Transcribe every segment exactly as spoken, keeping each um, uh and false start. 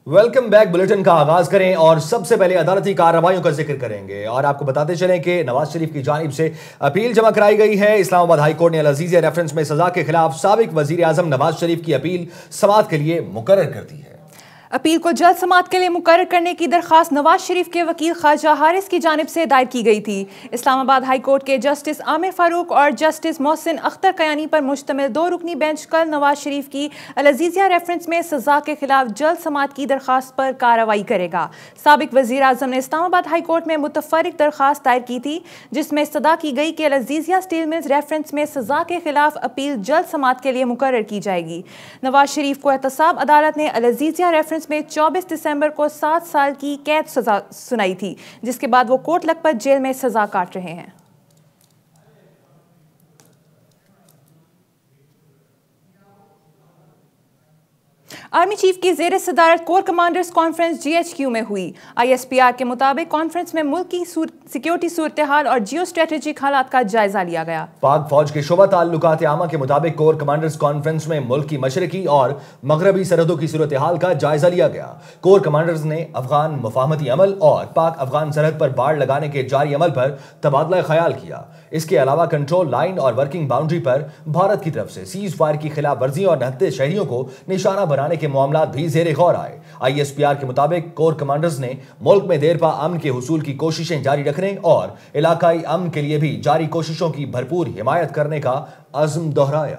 Welcome back. Bulletin का आगाज करें और सबसे पहले अदालती कार्रवाइयों का जिक्र करेंगे और आपको बताते चलें कि नवाज शरीफ की जानिब से अपील जमा कराई गई है। इस्लामाबाद हाई कोर्ट ने अल-अजीज़िया रेफरेंस में सजा के खिलाफ साबिक वजीर आजम नवाज शरीफ की अपील समाअत के लिए मुकर्रर कर दी है। अपील को जल्द समाअत के लिए मुकर्रर करने की दरख्वास्त नवाज शरीफ के वकील ख्वाजा हारिस की जानिब से दायर की गई थी। इस्लामाबाद हाई कोर्ट के जस्टिस आमिर फारूक और जस्टिस मोहसिन अख्तर कयानी पर मुश्तमिल दो रुकनी बेंच कल नवाज शरीफ की अल-अजीज़िया रेफरेंस में सजा के खिलाफ जल्द समाअत की दरख्वास्त पर कार्रवाई करेगा। साबिक वजीर आजम ने इस्लामाबाद हाई कोर्ट में मुतफर्रिक दरख्वास्त दायर की थी, जिसमें इस्तदा की गई कि अल-अजीज़िया स्टील मिल्स रेफरेंस में सजा के खिलाफ अपील जल्द समाअत के लिए मुकर्रर की जाएगी। नवाज शरीफ को एहतसाब अदालत ने अल-अजीज़िया रेफरेंस में चौबीस दिसंबर को सात साल की कैद सजा सुनाई थी, जिसके बाद वो कोट लखपत जेल में सजा काट रहे हैं। आर्मी चीफ की जेर सदारत corps commanders conference G H Q में हुई। आई एस पी आर के मुताबिक कॉन्फ्रेंस में मुल्क की सिक्योरिटी सूरत हाल और जियो स्ट्रेटेजिक हालात का जायजा लिया गया। पाक फौज के शोबा ताल्लुकात आमा के मुताबिक कोर कमांडर्स कॉन्फ्रेंस में मुल्क की मशरकी और मगरबी सरहदों की सूरत हाल का जायजा लिया गया। कोर कमांडर्स ने अफगान मुफाहमती अमल और पाक अफगान सरहद पर बाड़ लगाने के जारी अमल पर तबादला ख्याल किया। इसके अलावा कंट्रोल लाइन और वर्किंग बाउंड्री पर भारत की तरफ से सीज फायर की खिलाफ वर्जी और निहत्ते शहरियों को निशाना बनाने के मामला भी जेर गौर आए। आई एस पी आर के मुताबिक कोर कमांडर्स ने मुल्क में देरपा अमन के हुसूल की कोशिशें जारी रखने और इलाकाई अमन के लिए भी जारी कोशिशों की भरपूर हिमायत करने का अज़्म दोहराया।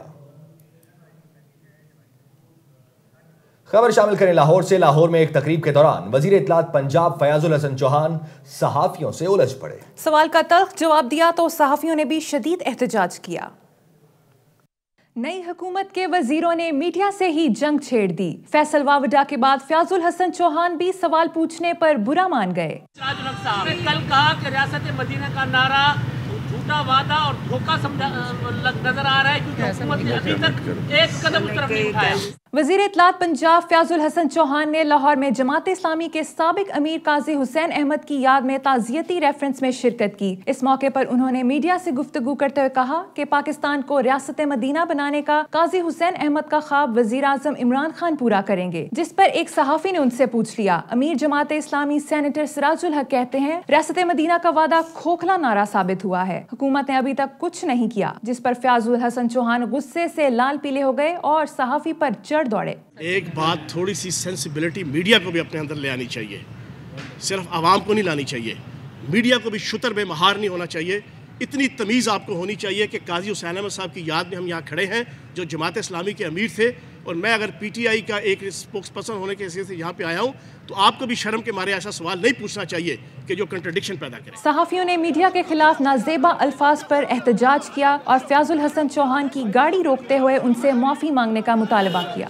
खबर शामिल करें लाहौर से। लाहौर में एक तकरीब के दौरान वजीर इत्तलात पंजाब फयाजुल हसन चौहान सहाफियों से उलझ पड़े। सवाल का तल्ख जवाब दिया तो सहाफियों ने भी शदीद एहतजाज किया। नई हुकूमत के वजीरों ने मीडिया से ही जंग छेड़ दी। फैसल वावडा के बाद फयाजुल हसन चौहान भी सवाल पूछने पर बुरा मान गए। कल कहा कि रियासत मदीना का नारा झूठा वादा और धोखा समझा नजर आ रहा है, क्योंकि हुकूमत ने अभी तक एक कदम उस तरफ नहीं उठाया। वजीर इत्तलात पंजाब फयाजुल हसन चौहान ने लाहौर में जमात इस्लामी के साबिक अमीर काजी हुसैन अहमद की याद में ताज़ियती रेफरेंस में शिरकत की। इस मौके पर उन्होंने मीडिया से गुफ्तगू करते हुए कहा कि पाकिस्तान को रियासत मदीना बनाने का काजी हुसैन अहमद का ख्वाब वजीर आजम इमरान खान पूरा करेंगे। जिस पर एक सहाफी ने उनसे पूछ लिया। अमीर जमात इस्लामी सेनेटर सिराजुल हक कहते हैं रियासत मदीना का वादा खोखला नारा साबित हुआ है, हुकूमत ने अभी तक कुछ नहीं किया। जिस पर फयाजुल हसन चौहान गुस्से से लाल पीले हो गए और सहाफी पर चढ़ दौड़े। एक बात, थोड़ी सी सेंसिबिलिटी मीडिया को भी अपने अंदर ले आनी चाहिए, सिर्फ आवाम को नहीं लानी चाहिए। मीडिया को भी शुतर में महार नहीं होना चाहिए। इतनी तमीज़ आपको होनी चाहिए कि काजी हुसैन अहमद साहब की याद में हम यहाँ खड़े हैं, जो जमात इस्लामी के अमीर थे, और मैं अगर पीटीआई का एक स्पोक्स पर्सन होने के हिसाब से यहाँ पे आया हूँ, तो आपको भी शर्म के मारे ऐसा सवाल नहीं पूछना चाहिए कि जो कंट्रडिक्शन पैदा करे। सहाफियों ने मीडिया के खिलाफ नाजेबा अल्फाज पर एहतजाज किया और फयाजुल हसन चौहान की गाड़ी रोकते हुए उनसे माफी मांगने का मुतालबा किया।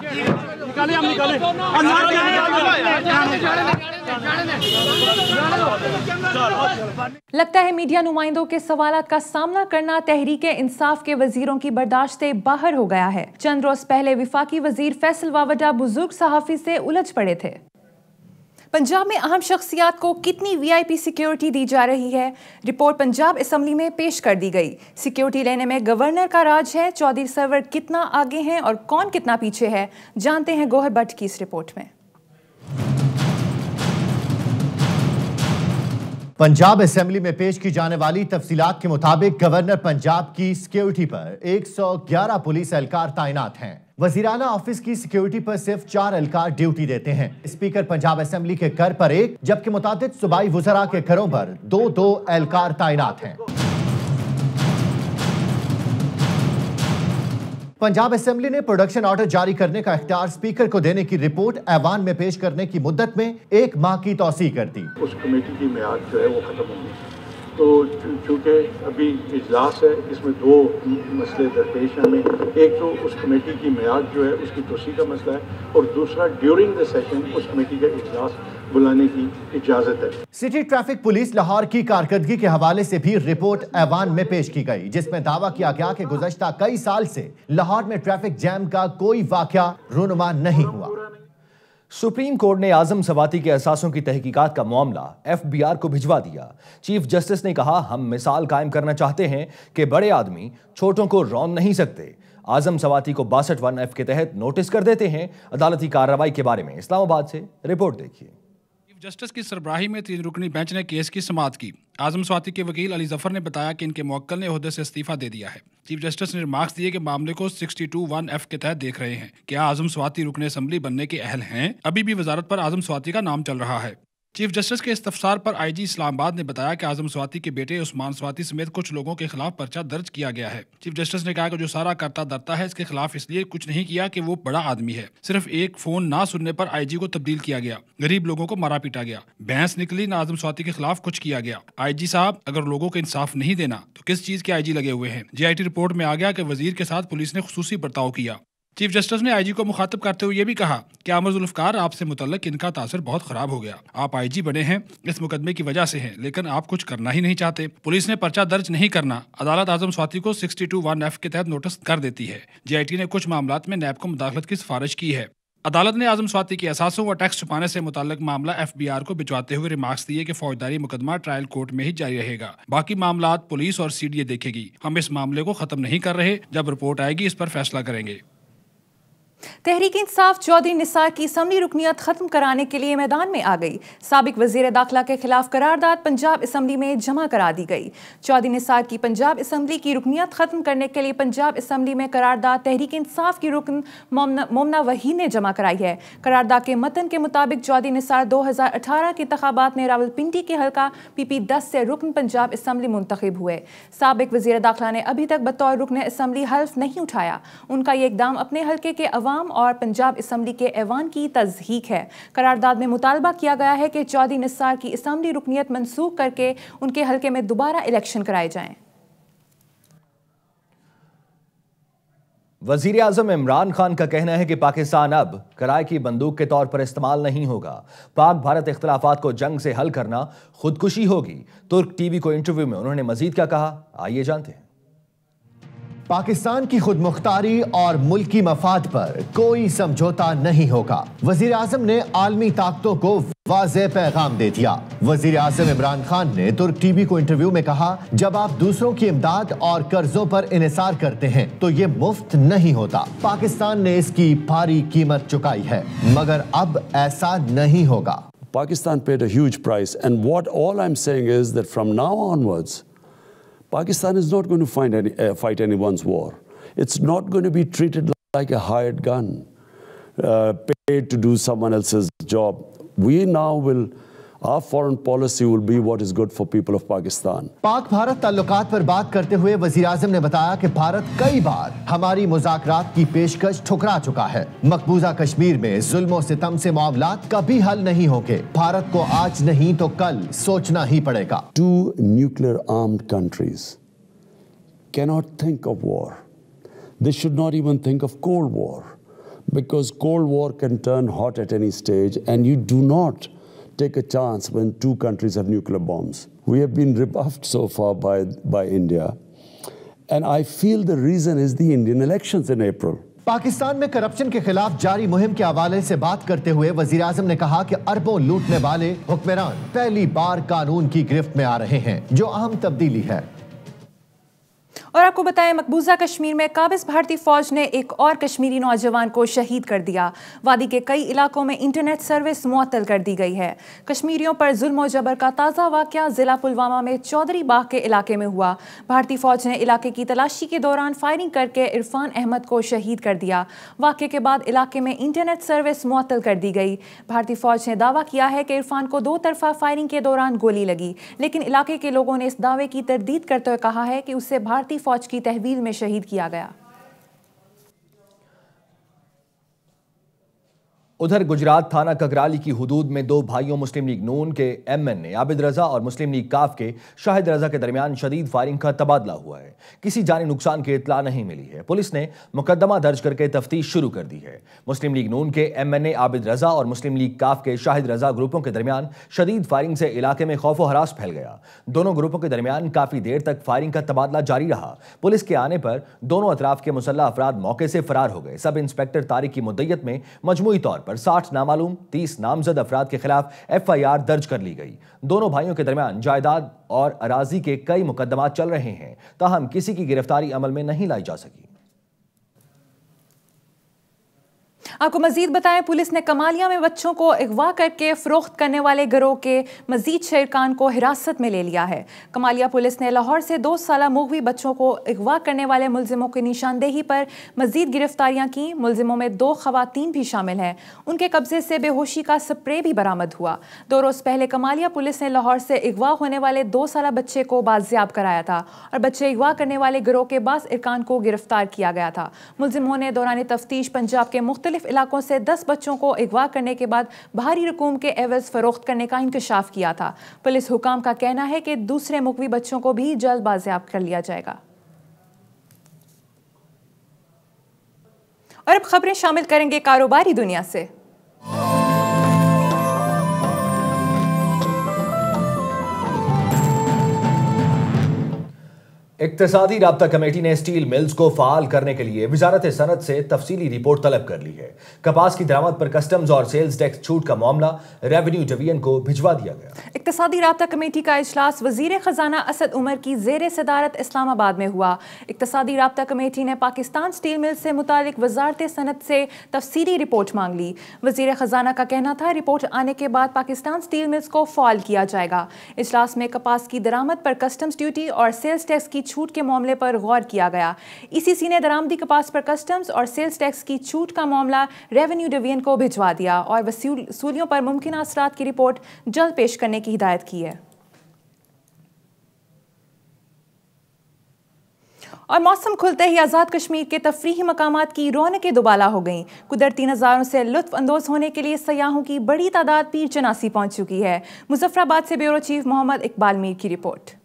लगता है मीडिया नुमाइंदों के सवालात का सामना करना तहरीक इंसाफ के वजीरों की बर्दाश्त से बाहर हो गया है। चंद रोज पहले विफाकी वजीर फैसल वावडा बुजुर्ग सहाफी से उलझ पड़े थे। पंजाब में अहम शख्सियात को कितनी वीआईपी सिक्योरिटी दी जा रही है, रिपोर्ट पंजाब असेंबली में पेश कर दी गई। सिक्योरिटी लेने में गवर्नर का राज है, चौधरी सरवर कितना आगे हैं और कौन कितना पीछे है, जानते हैं गौहर भट्ट की इस रिपोर्ट में। पंजाब असेंबली में पेश की जाने वाली तफसीलात के मुताबिक गवर्नर पंजाब की सिक्योरिटी पर एक सौ ग्यारह पुलिस एहलकार तैनात हैं। वजीराना ऑफिस की सिक्योरिटी पर सिर्फ चार एहलकार ड्यूटी देते हैं। स्पीकर पंजाब असेंबली के घर पर एक, जबकि मुतादिद सूबाई वज़रा के घरों पर दो दो एहलकार तैनात हैं। पंजाब असेंबली ने प्रोडक्शन ऑर्डर जारी करने का इख्तियार स्पीकर को देने की रिपोर्ट ऐवान में पेश करने की मुद्दत में एक माह की तौसीह कर दी। उस कमेटी की मियाद जो है वो खत्म होगी, तो चूँकि अभी इजलास है, इसमें दो मसले दरपेश हैं हमें। एक तो उस कमेटी की मियाद जो है उसकी तौसीह का मसला है, और दूसरा ड्यूरिंग द सेशन उस कमेटी का इजलास बुलाने की इजाजत है। सिटी ट्रैफिक पुलिस लाहौर की कारकर्दगी के हवाले से भी रिपोर्ट ऐवान में पेश की गई, जिसमें दावा किया गया कि गुज़श्ता कई साल से लाहौर में ट्रैफिक जैम का कोई वाकया रूनुमा नहीं हुआ। सुप्रीम कोर्ट ने आजम सवाती के असासों की तहकीकात का मामला एफ बी आर को भिजवा दिया। चीफ जस्टिस ने कहा, हम मिसाल कायम करना चाहते हैं कि बड़े आदमी छोटों को रौन नहीं सकते। आजम सवाती को बासठ वन एफ के तहत नोटिस कर देते हैं। अदालती कार्रवाई के बारे में इस्लामाबाद से रिपोर्ट देखिए। चीफ जस्टिस की सरबराही में तीन रुकनी बेंच ने केस की समाअत की। आजम स्वाति के वकील अली जफर ने बताया कि इनके मुवक्किल ने ओहदे से इस्तीफा दे दिया है। चीफ जस्टिस ने रिमार्क्स दिए कि मामले को बासठ वन एफ के तहत देख रहे हैं। क्या आजम स्वाति रुकने असम्बली बनने के अहल हैं? अभी भी वजारत पर आजम स्वाति का नाम चल रहा है। चीफ जस्टिस के इस्तफसार पर आईजी इस्लामाबाद ने बताया कि आजम स्वाति के बेटे उस्मान स्वाति समेत कुछ लोगों के खिलाफ पर्चा दर्ज किया गया है। चीफ जस्टिस ने कहा कि जो सारा करता धरता है इसके खिलाफ इसलिए कुछ नहीं किया कि वो बड़ा आदमी है। सिर्फ एक फोन ना सुनने पर आईजी को तब्दील किया गया, गरीब लोगों को मारा पीटा गया, भैंस निकली ना आजम स्वाति के खिलाफ कुछ किया गया। आईजी साहब अगर लोगों को इंसाफ नहीं देना तो किस चीज के आईजी लगे हुए हैं? जीआईटी रिपोर्ट में आ गया कि वजीर के साथ पुलिस ने खुसूसी बर्ताव किया। चीफ जस्टिस ने आईजी को मुखातिब करते हुए ये भी कहा कि आमर जुल्फकार आपसे मुतल्लिक इनका तासर बहुत खराब हो गया। आप आईजी बने हैं इस मुकदमे की वजह से हैं, लेकिन आप कुछ करना ही नहीं चाहते। पुलिस ने पर्चा दर्ज नहीं करना, अदालत आजम स्वाति को बासठ वन एफ के तहत नोटिस कर देती है। जीआईटी ने कुछ मामलात में नैब को मुदाखलत की सिफारिश की है। अदालत ने आजम स्वाति के असासों व टैक्स छुपाने से मुताल्लिक मामला एफ बी आर को भिजवाते हुए रिमार्क्स दिए कि फौजदारी मुकदमा ट्रायल कोर्ट में ही जारी रहेगा, बाकी मामलात पुलिस और सी डी ए देखेगी। हम इस मामले को खत्म नहीं कर रहे, जब रिपोर्ट आएगी इस पर फैसला करेंगे। तहरीक इंसाफ चौधरी निसार की असम्बली रुकनियत खत्म कराने के लिए मैदान में आ गई। साबिक वजीर दाखिला के खिलाफ करारदाद पंजाब असम्बली में जमा करा दी गई। चौधरी निसार की पंजाब असम्बली की रुकनियत खत्म करने के लिए पंजाब असम्बली में करारदाद तहरीक इंसाफ की रुकन मोमना वहीद ने जमा कराई है। करारदाद के मतन के मुताबिक चौधरी निसार दो हजार अठारह के इंतखाबात में रावलपिंडी के हल्का पी पी दस से रुकन पंजाब असम्बली मुंतखब हुए। साबिक वजीर दाखिला ने अभी तक बतौर रुकन असम्बली हल्फ नहीं उठाया। उनका ये इकदाम अपने हल्के के अवाम और पंजाब असम्बली के ऐवान की तज़हीक है। करारदाद में मुतालबा किया गया है कि चौधरी निसार की असम्बली रुकनियत मनसूख करके उनके हल्के में दोबारा इलेक्शन कराए जाएं। वजीर आजम इमरान खान का कहना है कि पाकिस्तान अब किराए की बंदूक के तौर पर इस्तेमाल नहीं होगा। पाक भारत इख्तलाफात को जंग से हल करना खुदकुशी होगी। तुर्क टीवी को इंटरव्यू में उन्होंने मजीद क्या कहा, आइए जानते हैं। पाकिस्तान की खुद मुख्तारी और मुल्की मफाद पर कोई समझौता नहीं होगा। वजीर आजम ने आलमी ताकतों को वाज़ेह पैगाम दे दिया। वजीर आजम इमरान खान ने तुर्क टीवी को इंटरव्यू में कहा, जब आप दूसरों की इमदाद और कर्जों पर इन्हिसार करते हैं तो ये मुफ्त नहीं होता। पाकिस्तान ने इसकी भारी कीमत चुकाई है, मगर अब ऐसा नहीं होगा। Pakistan paid a huge price, and what all I'm saying is that from now onwards, Pakistan is not going to find any, uh, fight anyone's war. It's not going to be treated like a hired gun, uh, paid to do someone else's job. We now will, our foreign policy will be what is good for people of Pakistan. Pak Bharat ताल्लुकात पर बात करते हुए वजीर आजम ने बताया कि भारत कई बार हमारी मुज़ाकरात की पेशकश ठुकरा चुका है। मकबूजा कश्मीर में जुल्म और सितम से मामलात कभी हल नहीं होंगे। भारत को आज नहीं तो कल सोचना ही पड़ेगा। Two nuclear armed countries cannot think of war. They should not even think of Cold War, because Cold War can turn hot at any stage, and you do not take a chance when two countries have nuclear bombs. We have been rebuffed so far by, by India, and I feel the reason is the Indian elections in April. Pakistan में corruption के खिलाफ जारी मुहिम के हवाले से बात करते हुए वजीर आजम ने कहा कि अरबों लूटने वाले हुक्मरान पहली बार कानून की गिरफ्त में आ रहे हैं, जो अहम तब्दीली है। और आपको बताएं, मकबूजा कश्मीर में काबिज भारतीय फौज ने एक और कश्मीरी नौजवान को शहीद कर दिया। वादी के कई इलाकों में इंटरनेट सर्विस मुअत्तल कर दी गई है। कश्मीरियों पर जुल्म और जबर का ताज़ा वाक़या जिला पुलवामा में चौधरी बाग के इलाके में हुआ। भारतीय फौज ने इलाके की तलाशी के दौरान फायरिंग करके इरफान अहमद को शहीद कर दिया। वाक़े के बाद इलाके में इंटरनेट सर्विस मुअत्तल कर दी गई। भारतीय फौज ने दावा किया है कि इरफान को दो तरफा फायरिंग के दौरान गोली लगी, लेकिन इलाके के लोगों ने इस दावे की तरदीद करते हुए कहा है कि उसे भारतीय फौज की तहवील में शहीद किया गया। उधर गुजरात थाना ककराली की हुदूद में दो भाइयों मुस्लिम लीग नून के M N A Abid Raza और मुस्लिम लीग काफ के शाहिद रजा के दरमियान शदीद फायरिंग का तबादला हुआ है। किसी जानी नुकसान की इत्तला नहीं मिली है। पुलिस ने मुकदमा दर्ज करके तफ्तीश शुरू कर दी है। मुस्लिम लीग नून के M N A Abid Raza और मुस्लिम लीग काफ के शाहिद रजा ग्रुपों के दरमियान शदीद फायरिंग से इलाके में खौफ व हरास फैल गया। दोनों ग्रुपों के दरमियान काफी देर तक फायरिंग का तबादला जारी रहा। पुलिस के आने पर दोनों अतराफ के मुसल्लह अफराद मौके से फरार हो गए। सब इंस्पेक्टर तारिक की मुद्दत में मजमूई तौर पर साठ नामालूम तीस नामजद अफराद के खिलाफ एफ आई आर दर्ज कर ली गई। दोनों भाइयों के दरमियान जायदाद और अराजी के कई मुकदमात चल रहे हैं, ताहम किसी की गिरफ्तारी अमल में नहीं लाई जा सकी। आपको मजीद बताएं, पुलिस ने कमालिया में बच्चों को अगवा करके फरोख्त करने वाले गिरोह के मजीद शरकान को हिरासत में ले लिया है। कमालिया पुलिस ने लाहौर से दो साल मुगवी बच्चों को अगवा करने वाले मुलजिमों की निशानदेही पर मजीद गिरफ्तारियां की। मुलजिमों में दो खवातीन भी शामिल हैं। उनके कब्जे से बेहोशी का स्प्रे भी बरामद हुआ। दो रोज पहले कमालिया पुलिस ने लाहौर से अगवा होने वाले दो साल बच्चे को बाजियाब कराया था और बच्चे अगवा करने वाले गिरोह के बास इरकान को गिरफ्तार किया गया था। मुलजिमों ने दौरान तफ्तीश पंजाब के मुख्तलिफ इलाकों से दस बच्चों को अगवा करने के बाद भारी रकूम के एवज फरोख्त करने का इंकशाफ किया था। पुलिस हुकाम का कहना है कि दूसरे मुकवी बच्चों को भी जल्द बाजियाब कर लिया जाएगा। और अब खबरें शामिल करेंगे कारोबारी दुनिया से। इक्तिसादी राब्ता कमेटी ने स्टील मिल्स को फाल करने के लिए वजारत सनत से तफसीली रिपोर्ट तलब कर ली है। कपास की दरामद पर कस्टम्स और सेल्स टैक्स छूट का मामला रेवेन्यू डिवीजन को भिजवा दिया गया। इक्तिसादी राब्ता कमेटी का इजलास वजीर खजाना असद उमर की जेर सदारत इस्लामाबाद में हुआ। इक्तिसादी राब्ता कमेटी ने पाकिस्तान स्टील मिल से मुतालिक वजारत सनत से तफसीली रिपोर्ट मांग ली। वजीर खजाना का कहना था रिपोर्ट आने के बाद पाकिस्तान स्टील मिल्स को फाल किया जाएगा। इजलास में कपास की दरामद पर कस्टम्स ड्यूटी और सेल्स टैक्स की छूट के मामले पर गौर किया गया। ईसीसी ने दरामदी कपास पर कस्टम्स और सेल्स टैक्स की छूट का मामला रेवेन्यू डिवीजन को भिजवा दिया और वसूलियों पर मुमकिन असरात की रिपोर्ट जल्द पेश करने की हिदायत की है। और मौसम खुलते ही आज़ाद कश्मीर के तफरीही मकामात की रौनकें दुबाला हो गईं। कुदरती नज़ारों से लुत्फ अंदोज होने के लिए सयाहों की बड़ी तादाद पीर चनासी पहुंच चुकी है। मुजफ्फराबाद से ब्यूरो चीफ मोहम्मद इकबाल मीर की रिपोर्ट।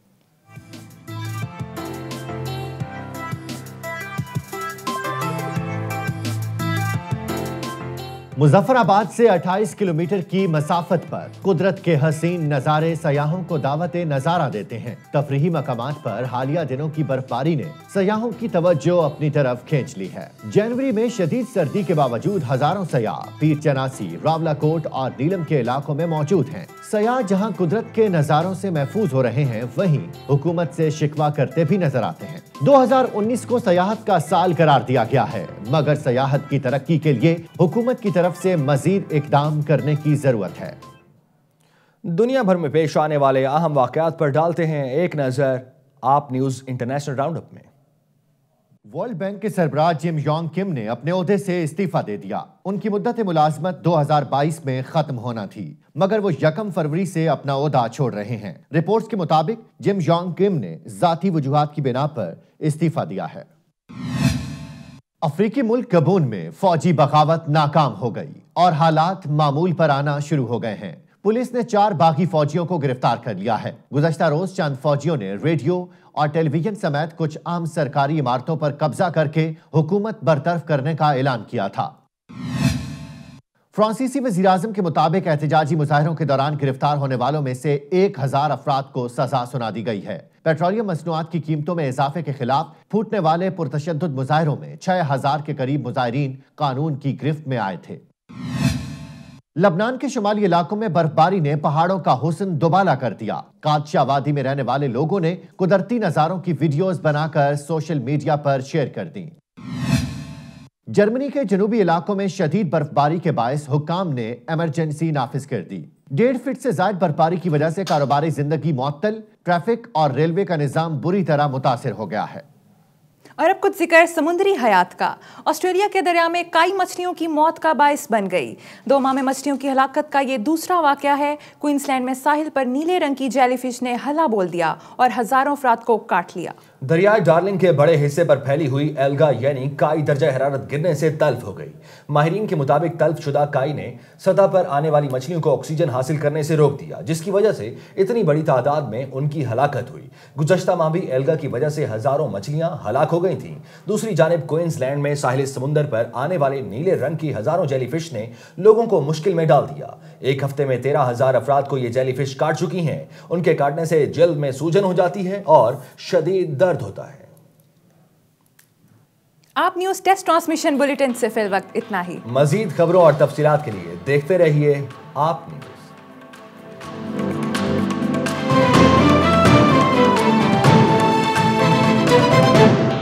मुजफ्फराबाद से अट्ठाईस किलोमीटर की मसाफत पर कुदरत के हसीन नजारे सयाहों को दावत नजारा देते हैं। तफरीही मकामात पर हालिया दिनों की बर्फबारी ने सयाहों की तवज्जो अपनी तरफ खींच ली है। जनवरी में शदीद सर्दी के बावजूद हजारों सयाह पीर चनासी, रावलाकोट और नीलम के इलाकों में मौजूद हैं। सयाह जहां कुदरत के नजारों से महफूज हो रहे हैं, वहीं हुकूमत से शिकवा करते भी नजर आते हैं। दो हजार उन्नीस को सयाहत का साल करार दिया गया है, मगर सयाहत की तरक्की के लिए हुकूमत की तरफ से मजीद इकदाम करने की जरूरत है। दुनिया भर में पेश आने वाले अहम वाकयात पर डालते हैं एक नजर आप न्यूज इंटरनेशनल राउंडअप में। वर्ल्ड बैंक के सरबराह जिम योंग किम ने अपने ओहदे से इस्तीफा दे दिया। उनकी मुद्दत मुलाजमत दो हजार बाईस में खत्म होना थी, मगर वो यकम फरवरी से अपना ओहदा छोड़ रहे हैं। रिपोर्ट्स के मुताबिक जिम योंग किम ने जाती वजूहात की बिना पर इस्तीफा दिया है। अफ्रीकी मुल्क गबून में फौजी बगावत नाकाम हो गई और हालात मामूल पर आना शुरू हो गए हैं। पुलिस ने चार बागी फौजियों को गिरफ्तार कर लिया है। गुज़श्ता रोज चंद फौजियों ने रेडियो और टेलीविजन समेत कुछ आम सरकारी इमारतों पर कब्जा करके हुकूमत बरतरफ करने का ऐलान किया था। फ्रांसीसी वज़ीर-ए-आज़म के मुताबिक एहतजाजी मुजाहिरों के दौरान गिरफ्तार होने वालों में से एक हजार अफराद को सजा सुना दी गई है। पेट्रोलियम मसनूआत की कीमतों में इजाफे के खिलाफ फूटने वाले पुरतशद्दुद मुजाहिरों में छह हजार के करीब मुजाहिरीन कानून की गिरफ्त में आए थे। लबनान के शुमाली इलाकों में बर्फबारी ने पहाड़ों का हुस्न दुबाला कर दिया। कादशा वादी में रहने वाले लोगों ने कुदरती नजारों की वीडियोस बनाकर सोशल मीडिया पर शेयर कर दी। जर्मनी के जनूबी इलाकों में शदीद बर्फबारी के बायस हुक्काम ने इमरजेंसी नाफिज कर दी। डेढ़ फीट से ज्यादा बर्फबारी की वजह से कारोबारी जिंदगी मुअत्तल, ट्रैफिक और रेलवे का निजाम बुरी तरह मुतासिर हो गया है। और अब कुछ जिक्र समुद्री हयात का। ऑस्ट्रेलिया के दरिया में काई मछलियों की मौत का बायस बन गई। दो माह में मछलियों की हलाकत का ये दूसरा वाकया है। क्वींसलैंड में साहिल पर नीले रंग की जेलीफिश ने हल्ला बोल दिया और हजारों अफराद को काट लिया। दरियाई डार्लिंग के बड़े हिस्से पर फैली हुई एल्गा यानी काई दर्जा हरारत गिरने से तल्फ हो गई। माहिरीन के मुताबिक तल्फ शुदा काई ने सतह पर आने वाली मछलियों को ऑक्सीजन हासिल करने से रोक दिया, जिसकी वजह से इतनी बड़ी तादाद में उनकी हलाकत हुई। गुज़श्ता माह भी एल्गा की वजह से हजारों मछलियां हलाक हो गई थीं। दूसरी जानिब क्वींसलैंड में साहिल समुंदर पर आने वाले नीले रंग की हजारों जेलीफिश ने लोगों को मुश्किल में डाल दिया। एक हफ्ते में तेरह हजार अफराद को ये जेलीफिश काट चुकी हैं। उनके काटने से जल्द में सूजन हो जाती है और शदीद दर्द होता है। Aap News test transmission bulletin से फिल वक्त इतना ही। मजीद खबरों और तफसीलात के लिए देखते रहिए आप न्यूज।